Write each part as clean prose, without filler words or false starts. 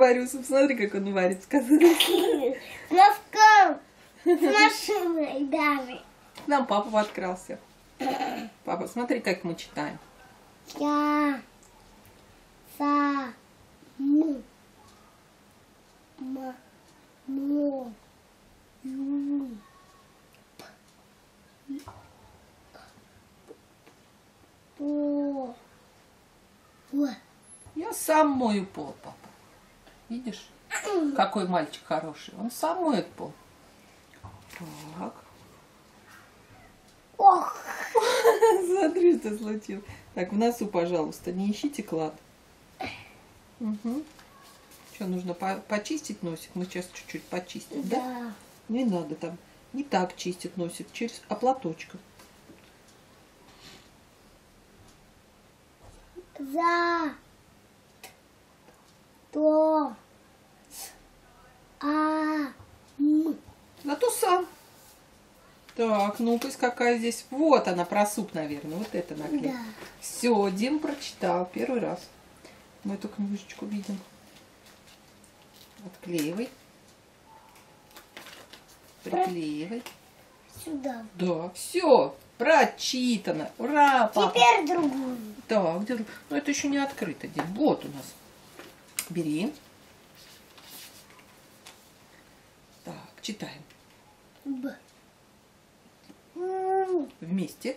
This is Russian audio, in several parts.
варю суп. Смотри, как он варит. Носком. С машиной даже. К нам папа подкрался. Папа, смотри, как мы читаем. Я. Са. Му. Ма. Мо. Ю. По. Во. Я сам мою пол, папа. Видишь, какой мальчик хороший. Он сам моет пол. Так. Ох. Смотри, что случилось. Так, в носу, пожалуйста, не ищите клад. Угу. Что, нужно почистить носик? Мы сейчас чуть-чуть почистим, да? Да. Не надо там. Не так чистит носик, через платочком. За. То. С. А. М. Зато сам. Так, ну-ка, какая здесь. Вот она, про суп, наверное. Вот это наклейка. Да. Все, Дим прочитал первый раз. Мы эту книжечку видим. Отклеивай. Приклеивай. Сюда. Да, все, прочитано. Ура, папа. Теперь другую. Так, где... Ну, это еще не открыто, Дим. Вот у нас. Бери. Так, читаем. Б. Вместе.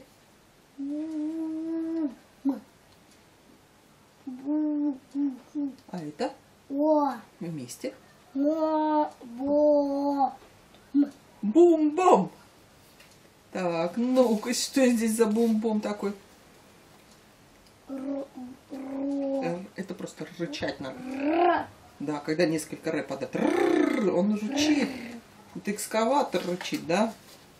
М. А это О. вместе. Мо. Бо. Бум-бум. Так, ну-ка, что здесь за бум-бум такой? Ро. Это просто рычать надо. Р. Да, когда несколько р подряд. Он рычит. Это экскаватор рычит, да?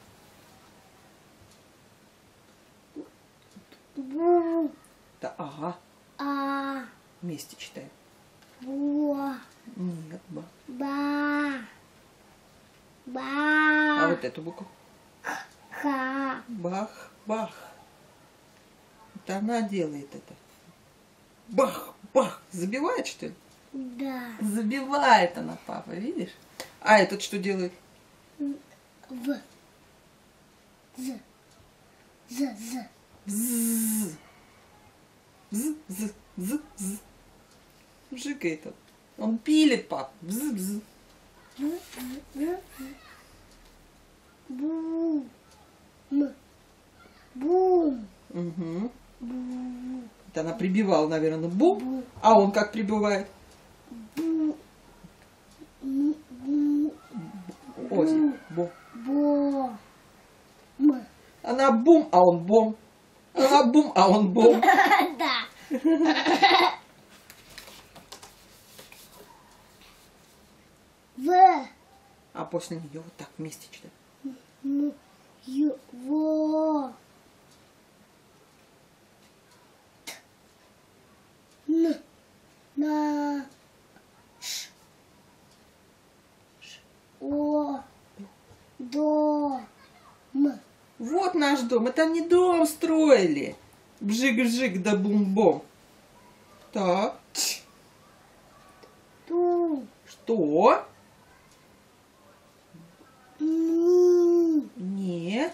Бу. Да, ага. А. Вместе читаем. Бо. Нет, ба. Ба. А Ба. вот эту букву. Ха. Бах, бах. Это она делает это. Бах, бах. Забивает, что ли? Да. Забивает она, папа, видишь? А этот что делает? В. З. З. З. Бзз. Бз, бз, бз, бз. Жигает он. Он пилит, пап. Бз, бз. Бум. М. Бум. Угу. Бум. Это она прибивала, наверное, бум. Бум. А он как прибивает? Бум. М. Бум. Ой, бум. Бо. М. Она бум, а он бом. Она бум, а он бом. Да. В. А после нее вот так вместе читаем. М. Его. Н. На. Ш. О. До. М. Вот наш дом. Это не дом строили. Бжик-бжик да бум-бом. Так. Ту. Что? Ни. Нет.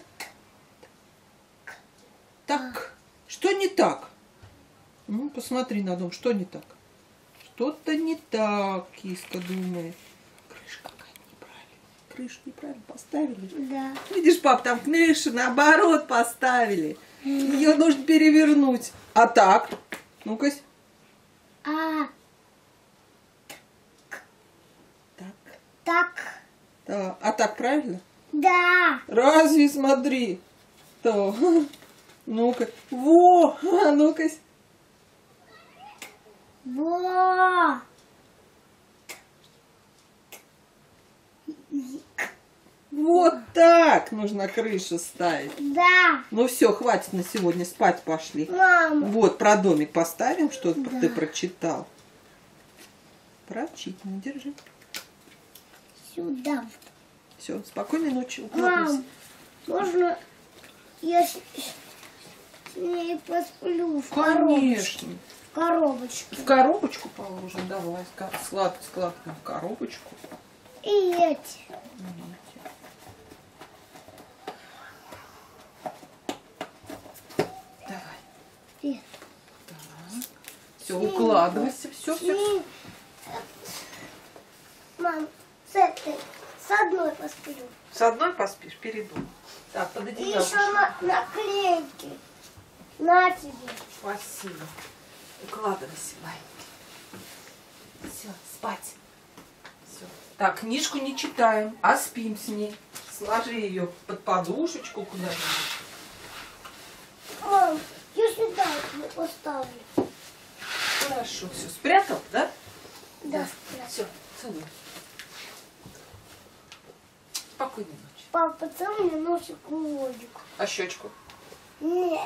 Так. Что не так? Ну, посмотри на дом. Что не так? Что-то не так, киска думает. Крыша какая-то неправильная. Крышу неправильно поставили. Да. Видишь, пап, там крышу наоборот поставили. Ее нужно перевернуть. А так? Ну-ка. А. Так. Так. Да. А так правильно? Да. Разве, смотри. То. Ну-ка. Во! А ну-ка. Во. Вот так нужно крышу ставить. Да. Ну все, хватит на сегодня, спать пошли. Мам. Вот, про домик поставим, что Да. ты прочитал. Прочитано, держи. Сюда. Все, спокойной ночи. Мам, можно я с ней посплю в коробочке? Конечно. В коробочке. В коробочку положим, давай. Складываем в коробочку. И эти. Давай. И. Все, укладывайся. Все. И. Мам, с одной поспею. С одной поспишь, перейду. Так, И подойди. еще наклейки. На тебе. Спасибо. Укладывайся, Вань. Все, спать. Все. Так, книжку не читаем, а спим с ней. Сложи ее под подушечку куда-нибудь. Мам, я сюда ее поставлю. Хорошо, все. Спрятал, да? Да. Все, целуй. Спокойной ночи. Папа, поцелуй мне носик лодик. А щечку? Нет.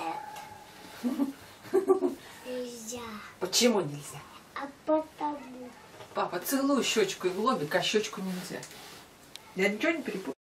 Нельзя. Почему нельзя? А потому. Папа, целуй щечку и в лобик, а щечку нельзя. Я ничего не перепутала?